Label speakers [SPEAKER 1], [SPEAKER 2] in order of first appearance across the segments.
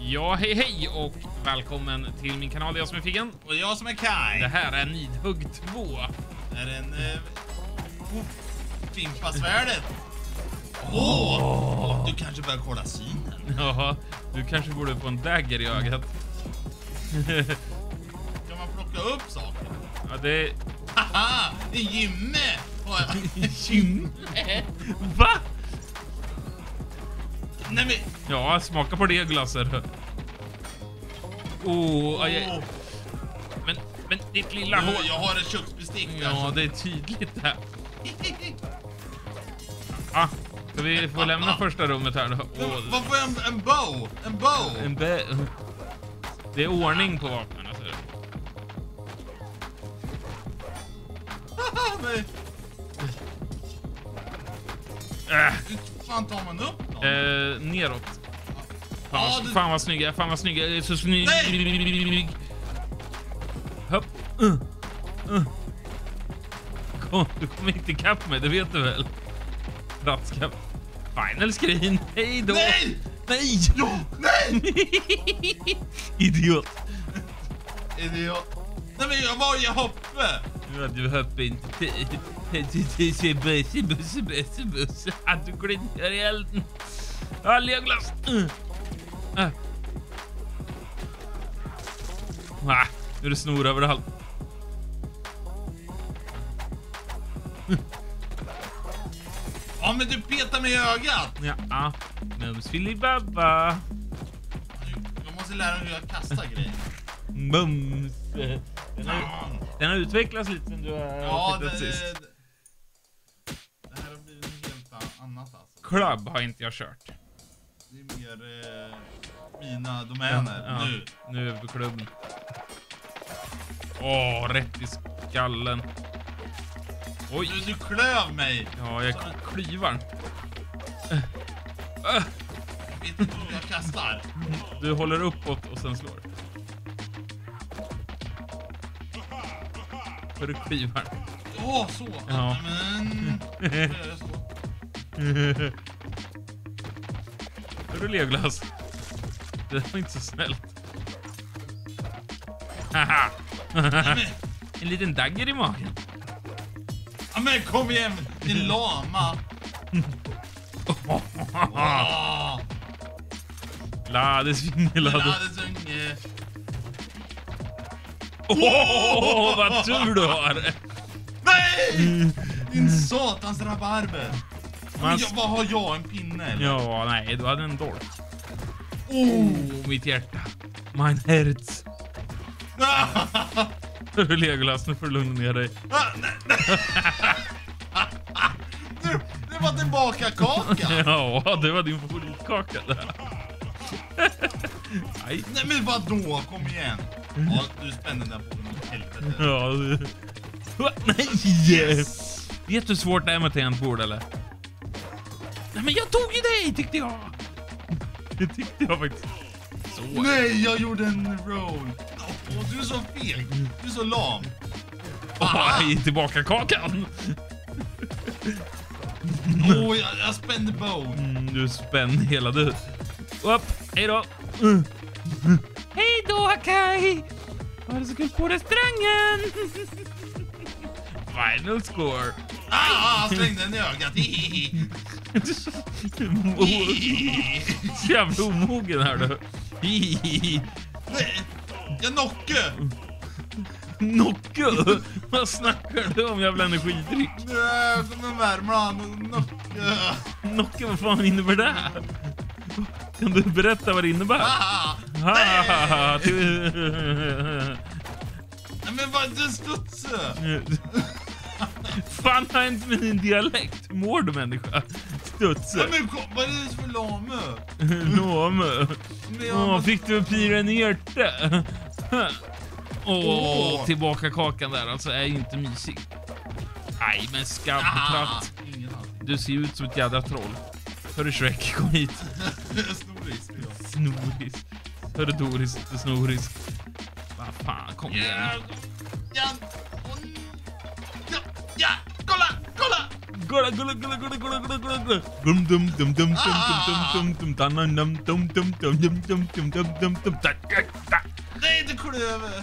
[SPEAKER 1] Ja, hej och välkommen till min kanal. Jag som är Figgen.
[SPEAKER 2] Och jag som är Kai.
[SPEAKER 1] Det här är Nidhugg 2.
[SPEAKER 2] Det är en... Fimpasvärdet. Du kanske börjar kolla synen.
[SPEAKER 1] Ja, du kanske borde få en dagger i ögat.
[SPEAKER 2] Kan man plocka upp saker?
[SPEAKER 1] Ja, det...
[SPEAKER 2] Haha! En gymme!
[SPEAKER 1] Gymme? Va?
[SPEAKER 2] Nej men...
[SPEAKER 1] Ja, smaka på det glaser. Men ditt lilla hår.
[SPEAKER 2] Jag har ett köksbestick där.
[SPEAKER 1] Ja, det är tydligt här. Ska vi få lämna första rummet här då?
[SPEAKER 2] Vad får jag en bow? En bow?
[SPEAKER 1] Det är ordning på vapnen alltså.
[SPEAKER 2] Nej. Hur fan tar man upp då?
[SPEAKER 1] Neråt.
[SPEAKER 2] Ja,
[SPEAKER 1] Fan vad snygg. Så snygg.
[SPEAKER 2] Nej!
[SPEAKER 1] Hopp. Du kommer inte ikapp mig, det vet du väl? Ratskapp. Final screen. Hej då.
[SPEAKER 2] Nej!
[SPEAKER 1] Nej!
[SPEAKER 2] Jo! Nej!
[SPEAKER 1] Idiot.
[SPEAKER 2] Nej men jag var ju hoppe.
[SPEAKER 1] Ja, du hoppade inte till buss. Att du glider i elden. Alleglas. Nu är det snor överallt.
[SPEAKER 2] Ja men du petar mig i ögat.
[SPEAKER 1] Ja, mums filibabba.
[SPEAKER 2] Jag måste lära mig hur jag kastar grejer.
[SPEAKER 1] Mums. Den har utvecklats lite sen du har tittat sist.
[SPEAKER 2] Det här har blivit helt annat alltså.
[SPEAKER 1] Club har inte jag kört.
[SPEAKER 2] Det är mer mina domäner.
[SPEAKER 1] Ja, nu är vi på klubben. Rätt i skallen. Oj.
[SPEAKER 2] Du klöv mig.
[SPEAKER 1] Ja, jag klyvar.
[SPEAKER 2] Jag vet inte hur jag kastar.
[SPEAKER 1] Du håller uppåt och sen slår. För du klyvar.
[SPEAKER 2] Så.
[SPEAKER 1] Ja.
[SPEAKER 2] Men... så.
[SPEAKER 1] Hör du Legolas? Det var inte så snällt. Haha. En liten dagger i magen.
[SPEAKER 2] Ja men kom igen, din lama.
[SPEAKER 1] Ladesvinge. Vad tur du har.
[SPEAKER 2] Nej! Din satans rabarber. Vad har jag? En pinne eller?
[SPEAKER 1] Ja, nej, du hade en dolk. Mitt hjärta. Mein Herz. Hörru Legolas, nu får du lugna ner dig.
[SPEAKER 2] Det var tillbaka kaka.
[SPEAKER 1] Ja, det var din favoritkaka där.
[SPEAKER 2] Nej men vadå? Kom igen. Ja, du spänner den på något helvete.
[SPEAKER 1] Ja. Nej!
[SPEAKER 2] Yes.
[SPEAKER 1] Vet du hur svårt det är med tangentbord eller? Nej men jag tog ju dig tyckte jag. Det tyckte jag faktiskt. Så.
[SPEAKER 2] Nej, jag gjorde en roll. Du är så feg. Du är så lam.
[SPEAKER 1] Tillbaka kakan.
[SPEAKER 2] Jag spände bow.
[SPEAKER 1] Du spänner hela du. Upp, hej då. Hej då Kai. Har du så kul på restaurangen? Final score.
[SPEAKER 2] Slängde den i ögat.
[SPEAKER 1] Så jävla omogen här du.
[SPEAKER 2] Jag knocke.
[SPEAKER 1] Nocke? Vad snackar du om jävla energidryck?
[SPEAKER 2] Nej, som en Värmland.
[SPEAKER 1] Nocke, vad fan innebär det? Kan du berätta vad det innebär?
[SPEAKER 2] Nej men vad du studsar.
[SPEAKER 1] Fan har inte med din dialekt. Hur mår du människa? Studsar.
[SPEAKER 2] Men vad är det för lame?
[SPEAKER 1] Lame? Fick du pira en hjärta? Tillbaka kakan där alltså är ju inte mysig. Nej men skabbtratt. Du ser ut som ett jävla troll. Hörru Shrek, kom hit. Snoris. Hörru Doris, det snoris. Vad fan, kom igen.
[SPEAKER 2] Ja, kolla!
[SPEAKER 1] Kolla. Dum dum dum dum dum dum.
[SPEAKER 2] Nej, du klöver.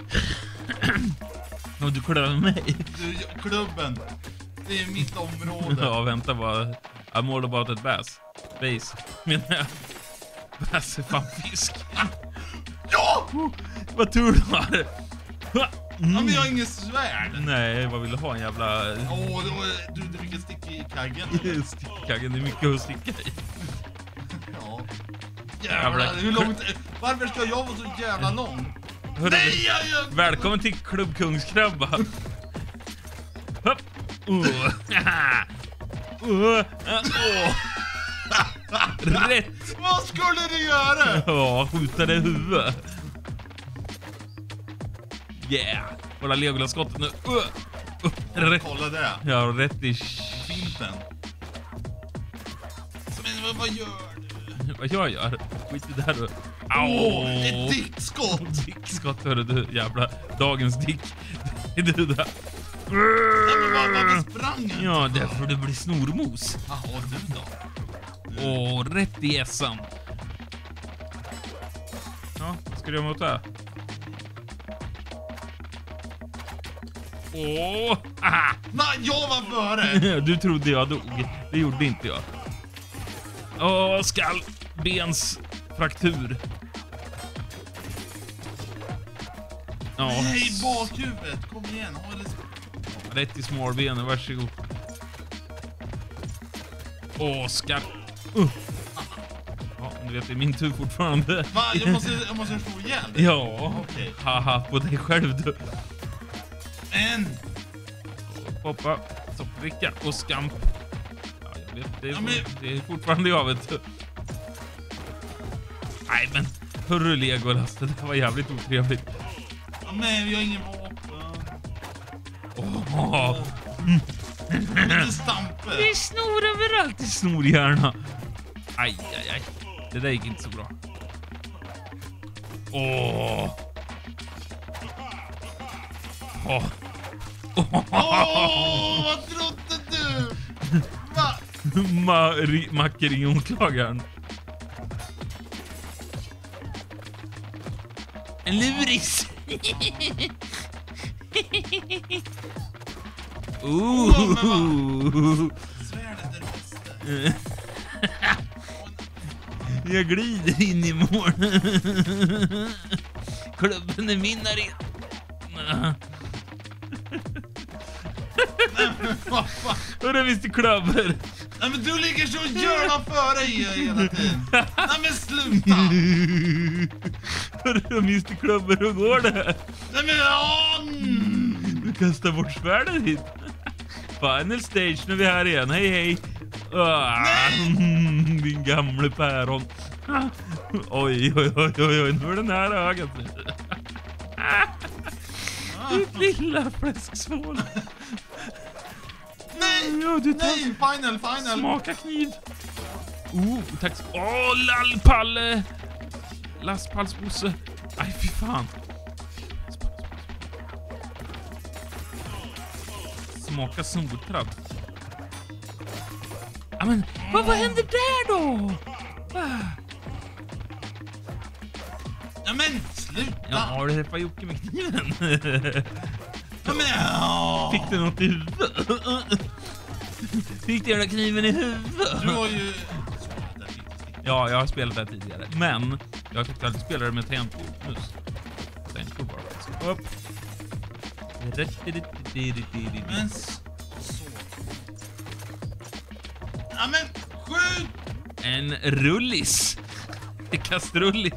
[SPEAKER 1] Och du klöver mig.
[SPEAKER 2] Du, klubben. Det är mitt område.
[SPEAKER 1] Ja, vänta bara. I'm all about it bass. Base. Menar jag. Bass är fan fisk.
[SPEAKER 2] Ja!
[SPEAKER 1] Vad tur du har.
[SPEAKER 2] Ja, men jag har ingen svärd.
[SPEAKER 1] Nej, vad vill du ha? En jävla...
[SPEAKER 2] Du fick en stick i kaggen.
[SPEAKER 1] Stickkaggen, det är mycket att sticka i.
[SPEAKER 2] Ja. Jävlar, hur långt... Varför ska jag vara så jävla lång?
[SPEAKER 1] Hörru,
[SPEAKER 2] Nej,
[SPEAKER 1] välkommen till Klubb Kungskrabba. Hopp. Rätt.
[SPEAKER 2] Vad skulle du göra?
[SPEAKER 1] Ja, skjuta det i huvudet. Yeah. Kolla Legolas-skottet nu. Rätt.
[SPEAKER 2] Kolla det.
[SPEAKER 1] Ja, rätt i
[SPEAKER 2] Finten. Men vad gör du?
[SPEAKER 1] Vad jag gör? Skit i det här då.
[SPEAKER 2] Ett dickskott.
[SPEAKER 1] Dickskott, hörru du. Jävla dagens dick. Det är du där.
[SPEAKER 2] Nej, men vad sprang han?
[SPEAKER 1] Ja, därför du blir snormos.
[SPEAKER 2] Jaha, du då?
[SPEAKER 1] Rätt i essan. Ja, vad ska du göra mot det? Aha.
[SPEAKER 2] Nej, jag var före.
[SPEAKER 1] Du trodde jag dog. Det gjorde inte jag. Skallbensfraktur. Ja.
[SPEAKER 2] Nej, bakhuvudet. Kom igen, ha det.
[SPEAKER 1] Rätt i smålbenen, varsågod. Skall. Ja, du vet, det är min tur fortfarande.
[SPEAKER 2] Va? Jag måste slå ihjäl dig.
[SPEAKER 1] Ja.
[SPEAKER 2] Okej.
[SPEAKER 1] Haha, på dig själv du.
[SPEAKER 2] En.
[SPEAKER 1] Poppa, soppricka och skamp. Ja, jag vet, det är,
[SPEAKER 2] Ja, men...
[SPEAKER 1] det är fortfarande jag, vet du. Nej, men hörru Legolas, det där var jävligt otrevligt.
[SPEAKER 2] Ja, men vi har ingen vapen. Lite stampe.
[SPEAKER 1] Det är snor överallt i snorhjärna. Aj. Det där gick inte så bra.
[SPEAKER 2] Vad trodde du? Va?
[SPEAKER 1] Mackerionklagaren. En luris.
[SPEAKER 2] Svärdet är det bästa.
[SPEAKER 1] Jag glider in i mål. Klubben är min arena. Hörru, Mr. Klubber.
[SPEAKER 2] Nej, men du ligger så jävla före hela tiden. Nej, men sluta.
[SPEAKER 1] Hörru, Mr. Klubber, hur går det?
[SPEAKER 2] Nej, men
[SPEAKER 1] Du kastar bort svärdet hit. Final stage, nu är vi här igen. Hej. Din gamle päron. Oj, nu är den här ögat. Ditt lilla fläsksvål.
[SPEAKER 2] Nej,
[SPEAKER 1] ja, du tar...
[SPEAKER 2] nej, final.
[SPEAKER 1] Smaka kniv. Tack. Lallpalle. Lastpallsbosse. Aj, fy fan. Smaka snortradd. Ja, men vad händer där då?
[SPEAKER 2] Ja, men sluta.
[SPEAKER 1] Ja, det träffade Jocke med kniven.
[SPEAKER 2] Ja, men
[SPEAKER 1] Fick du något i huvudet? Fick du jävla kniven i huvudet?
[SPEAKER 2] du har ju...
[SPEAKER 1] Ja, jag har spelat det tidigare. Men jag tyckte aldrig spela det med tangentbord. Tangentbord bara. Upp.
[SPEAKER 2] Men så. Ja, men skjut!
[SPEAKER 1] En rullis. Kastrullis.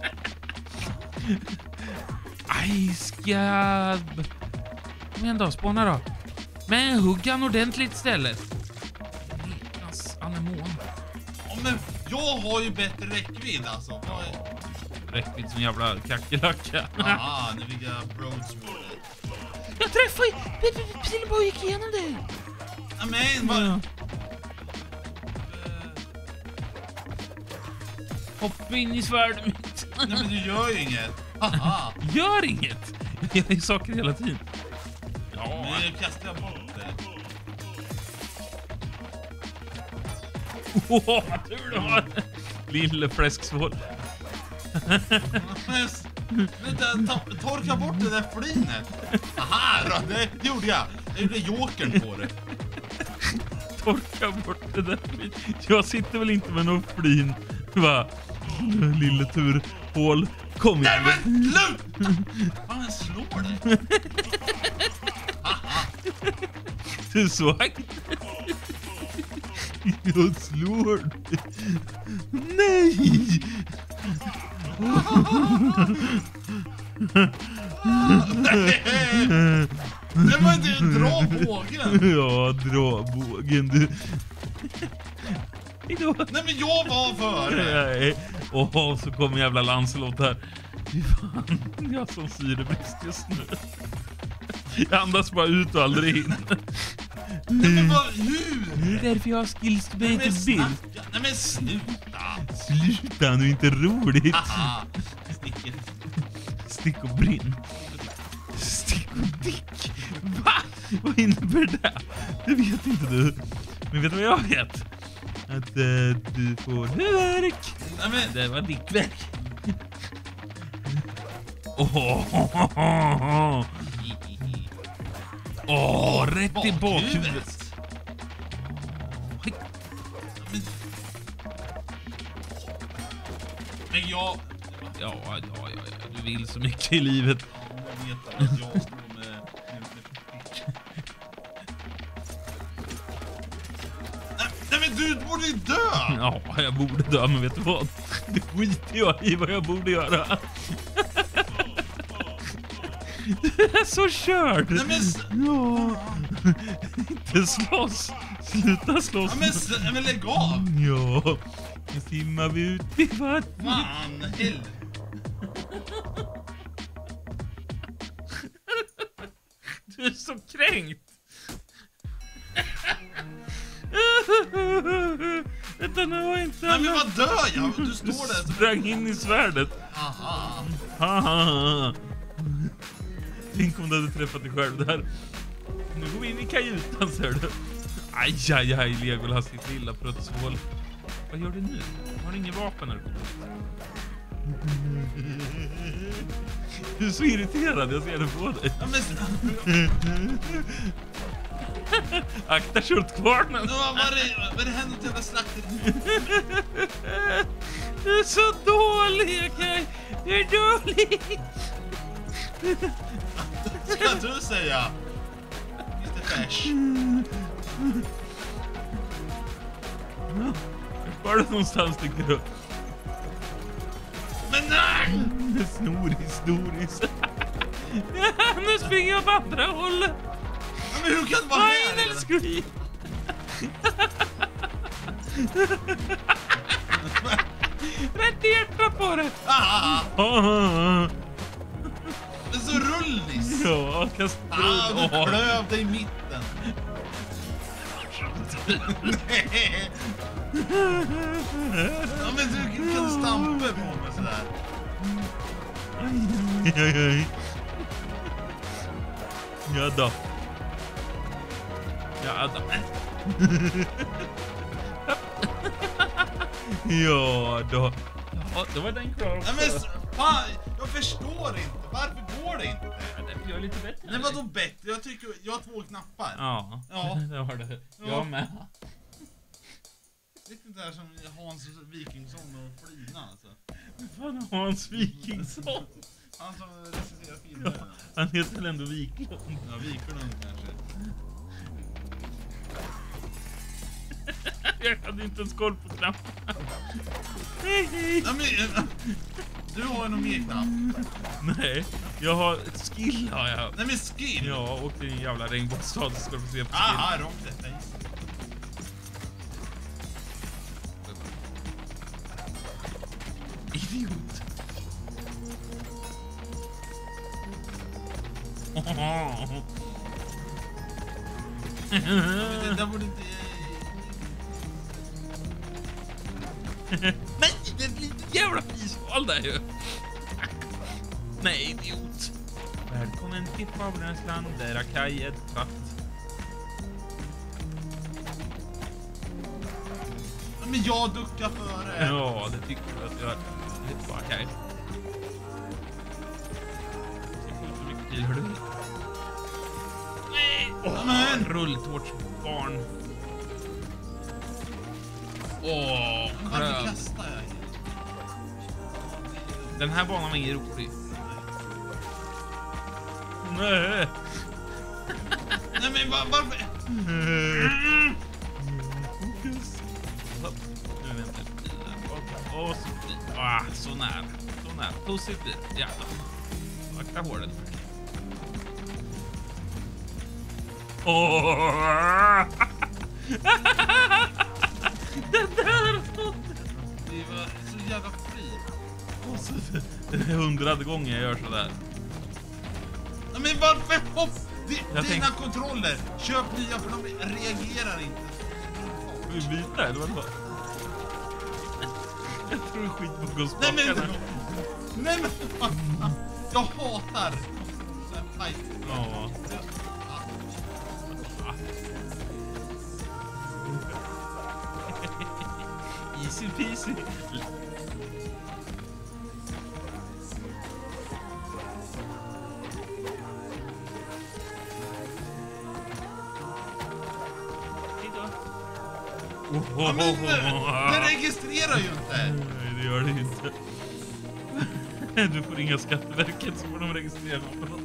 [SPEAKER 1] Aj, skabb. Kom igen då, spåna då. Men hugga han ordentligt istället. Helans anemon.
[SPEAKER 2] Ja, men jag har ju bättre räckvidd alltså.
[SPEAKER 1] Räckvidd som jävla kackerlacka.
[SPEAKER 2] Aha, nu fick jag broadsword.
[SPEAKER 1] Jag träffade Pilbo gick igenom dig.
[SPEAKER 2] Ja, men vad...
[SPEAKER 1] Hoppa in i svärdet mitt.
[SPEAKER 2] Nej, men du gör ju inget. Haha.
[SPEAKER 1] Gör inget. Jag gör saker hela tiden.
[SPEAKER 2] Men jag kastar bort det.
[SPEAKER 1] Åh, vad tur du har. Lille fläsksvål.
[SPEAKER 2] Vänta, torka bort det där flinet. Aha, då, det gjorde jag. Jag gjorde jokern på det.
[SPEAKER 1] Torka bort det där flin. Jag sitter väl inte med någon flin. Va? Lille turhål. Kom igen.
[SPEAKER 2] Nej men sluta! Fan, jag slår dig.
[SPEAKER 1] Du svagt. Jag slår dig. Nej!
[SPEAKER 2] Det var inte dra bågen.
[SPEAKER 1] Ja, dra bågen du. Hejdå.
[SPEAKER 2] Nej men jag var före.
[SPEAKER 1] Nej. Åh, så kommer jävla Lancelot här. Fy fan, jag har sån syrebrist just nu. Jag andas bara ut och aldrig in.
[SPEAKER 2] Nej men vad, hur?
[SPEAKER 1] Det är därför jag har skills to
[SPEAKER 2] Nej
[SPEAKER 1] be
[SPEAKER 2] men
[SPEAKER 1] to bill.
[SPEAKER 2] snacka. Nej men sluta.
[SPEAKER 1] Sluta, nu är inte roligt.
[SPEAKER 2] Haha, sticket.
[SPEAKER 1] Stick och brinn. Stick och dick. Va? Vad innebär det? Det vet inte du. Men vet du vad jag vet? Att du får huvudvärk.
[SPEAKER 2] Nej men
[SPEAKER 1] Det var dickverk. Åh, rätt i bakhuvudet.
[SPEAKER 2] Men jag...
[SPEAKER 1] Ja, du vill så mycket i livet.
[SPEAKER 2] Jag vet att jag står med... Nej men du borde ju dö!
[SPEAKER 1] Ja, jag borde dö, men vet du vad? Det skiter jag i vad jag borde göra. Du är så körd.
[SPEAKER 2] Nej men...
[SPEAKER 1] Ja. Inte slåss. Sluta slåss.
[SPEAKER 2] Ja, men lägg av!
[SPEAKER 1] Ja. Nu simmar vi ut i vattnet.
[SPEAKER 2] Fan, helvete.
[SPEAKER 1] Du är så kränkt. Vänta, nu var inte...
[SPEAKER 2] Nej men vad dör jag? Du står där.
[SPEAKER 1] Sprang in i svärdet.
[SPEAKER 2] Aha.
[SPEAKER 1] Haha. Tänk om du hade träffat dig själv där. Nu går vi in i kajutan, ser du. Aj, Legolas, sitt lilla pruttsvål. Vad gör du nu? Har du ingen vapen när du kommer? Du är så irriterad, jag ser det på dig.
[SPEAKER 2] Ja, men...
[SPEAKER 1] Akta kjortkvarnen.
[SPEAKER 2] Vad är det händer till jävla slakteri?
[SPEAKER 1] Du är så dålig, okej? Du är dålig.
[SPEAKER 2] Ska du säga? Mr. Färs.
[SPEAKER 1] Var är det någonstans, tycker du?
[SPEAKER 2] Men nej!
[SPEAKER 1] Snoris. Nu springer jag på andra hållet.
[SPEAKER 2] Ja, men hur kan det vara här?
[SPEAKER 1] Final screen. Rätt i hjärtat på det.
[SPEAKER 2] Det är så rullis.
[SPEAKER 1] Ja, kastrull.
[SPEAKER 2] Du klöv dig i mitten. Ja, men du kan stampa på mig sådär.
[SPEAKER 1] Aj. Ja då. Ja då. Ja, det var den klar också.
[SPEAKER 2] Nej, men fan, jag förstår inte. Varför går det inte?
[SPEAKER 1] Det gör lite bättre.
[SPEAKER 2] Nej, vadå bättre? Jag tycker jag har 2 knappar.
[SPEAKER 1] Ja, det var det. Jag med.
[SPEAKER 2] Lite där som Hans Wikingsson och Flina alltså.
[SPEAKER 1] Fan, Hans Wikingsson.
[SPEAKER 2] Han som recenserar filmer.
[SPEAKER 1] Ja, han heter väl ändå Wiklund?
[SPEAKER 2] Ja, Wiklund kanske.
[SPEAKER 1] Jag hade inte ens koll på knappen. Hej.
[SPEAKER 2] Ja, men, du har ju någon mer knapp.
[SPEAKER 1] Nej, jag har skill har jag.
[SPEAKER 2] Nej, men skill.
[SPEAKER 1] Ja, och det är en jävla regnbågsstad, så ska du få se på skill.
[SPEAKER 2] Aha, rockset.
[SPEAKER 1] Idiot.
[SPEAKER 2] Det där borde inte...
[SPEAKER 1] Nej, det är ett litet jävla fisval där ju. Nej, idiot. Välkommen till Fablernas land, där är Kaj ett tratt.
[SPEAKER 2] Men jag duckar före.
[SPEAKER 1] Ja, det tycker du att jag gör. Okej. Så mycket tid, hördu. Nej!
[SPEAKER 2] Men!
[SPEAKER 1] Rulltårtsbarn.
[SPEAKER 2] Varför kastar jag?
[SPEAKER 1] Den här banan var ingen rolig. Nej.
[SPEAKER 2] Nej men varför?
[SPEAKER 1] Fokus. Nu väntar jag. Så nära. Så nära. Positivt. Ja. Akta håret. Den där!
[SPEAKER 2] Det var så jävla fri.
[SPEAKER 1] Det är 100:e gången jag gör sådär.
[SPEAKER 2] Nej men varför hopp? Dina
[SPEAKER 1] tänkte-
[SPEAKER 2] kontroller. Köp nya för de reagerar inte.
[SPEAKER 1] Ska vi byta eller vadå? Jag tror det är skit på
[SPEAKER 2] Nej men...
[SPEAKER 1] guldspackarna.
[SPEAKER 2] Nej men... Jag hatar... Aj.
[SPEAKER 1] Ja. Easy peasy.
[SPEAKER 2] Ja, men det registrerar ju inte.
[SPEAKER 1] Nej, det gör det inte. Du får ringa Skatteverket så får de registrera på något.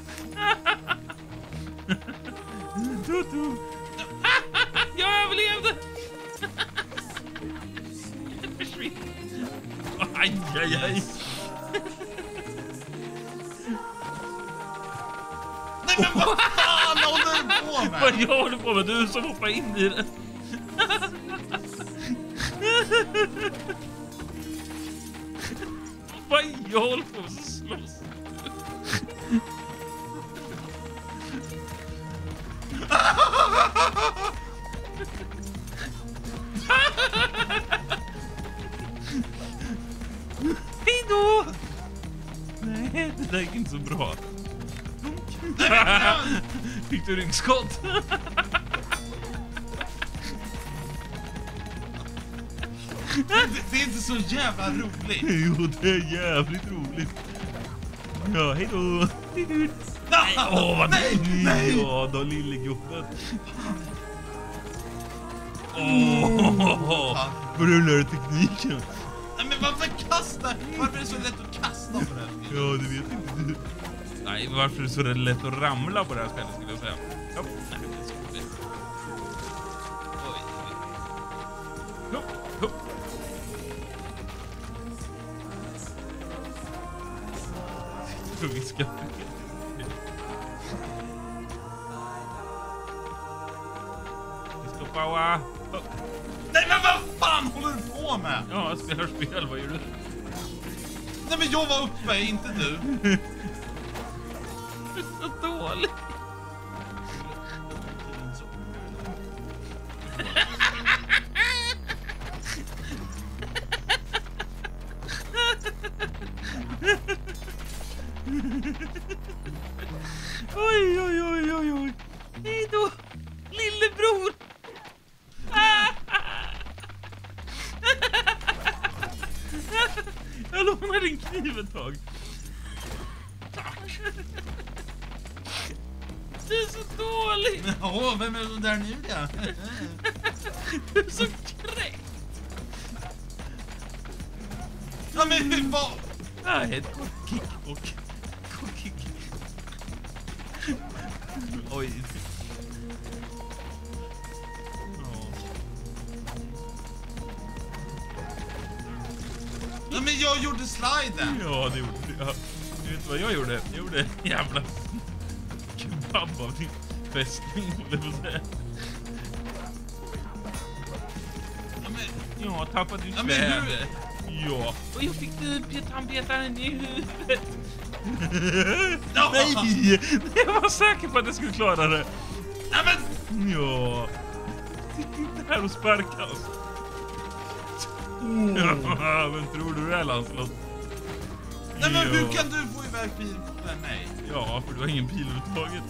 [SPEAKER 1] Tutu. Jag överlevde! Försvinn. Aj, aj, aj.
[SPEAKER 2] Nej men vad fan håller du på med?
[SPEAKER 1] Vad jag håller på med? Du som hoppar in i det. Vad jag håller på med att slåss. Hej då! Nej, det där gick inte så bra. Fick du ryggskott?
[SPEAKER 2] Det är inte så jävla roligt.
[SPEAKER 1] Jo, det är jävligt roligt. Ja, hej då. Nej, vad
[SPEAKER 2] nej.
[SPEAKER 1] Ja, då lille gubben. Börjar du lära tekniken?
[SPEAKER 2] Nej men varför kasta? Varför är det så lätt att kasta på det här spelet?
[SPEAKER 1] Ja, det vet inte du. Nej, varför är det så lätt att ramla på det här spelet skulle jag säga. Ja, nej, det är så lätt. Oj, oj. Hopp, hopp. Vi ska... Vi ska power. Hopp.
[SPEAKER 2] Nej men vad fan håller du på med?
[SPEAKER 1] Ja, jag spelar spel. Vad gör du?
[SPEAKER 2] Nej men jag var uppe, inte du.
[SPEAKER 1] Du är så dålig. Oj, oj, oj, oj, oj. Hej då, lillebror. Jag lånar din kniv ett tag. Tack. Du är så dålig.
[SPEAKER 2] Ja, vem är det där nu då?
[SPEAKER 1] Du är så kräkt.
[SPEAKER 2] Ja men hur var...
[SPEAKER 1] Nej, ett kick och kick. Oj.
[SPEAKER 2] Ja men jag gjorde sliden.
[SPEAKER 1] Ja, det gjorde du. Ja. Du vet vad jag gjorde? Jag gjorde en jävla kebab av din fästning, håller jag på att säga.
[SPEAKER 2] Ja men...
[SPEAKER 1] Ja, tappade du
[SPEAKER 2] Ja, men
[SPEAKER 1] kväve. Ja. Och jag fick tandpetaren i huvudet.
[SPEAKER 2] Ja.
[SPEAKER 1] Nej! Jag var säker på att jag skulle klara det.
[SPEAKER 2] Nej men...
[SPEAKER 1] Ja. Sitt inte här och sparka oss. Ja, vem tror du är, Lancelot?
[SPEAKER 2] Nej men
[SPEAKER 1] Ja.
[SPEAKER 2] hur kan du få iväg pilen med mig?
[SPEAKER 1] Ja, för du har ingen pil överhuvudtaget.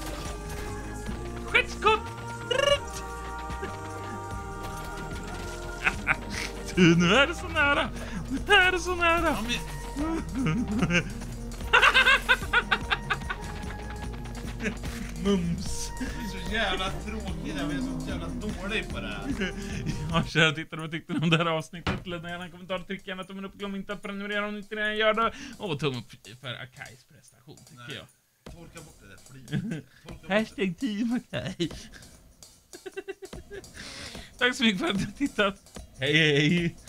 [SPEAKER 1] Skyddsskott! Nu är det så nära. Nu är det så nära.
[SPEAKER 2] Ja, men...
[SPEAKER 1] Mums.
[SPEAKER 2] Det är så jävla tråkigt. Jag är så jävla dålig på det här.
[SPEAKER 1] Ja, kära tittare, vad tyckte ni om det här avsnittet? Lämna gärna en kommentar, tryck gärna tummen upp, glöm inte att prenumerera om ni inte redan gör det. Och tumme upp för Akais prestation, tycker jag.
[SPEAKER 2] Torka bort det där flyget.
[SPEAKER 1] Hashtag team Akai. Tack så mycket för att ni har tittat. Hej hej!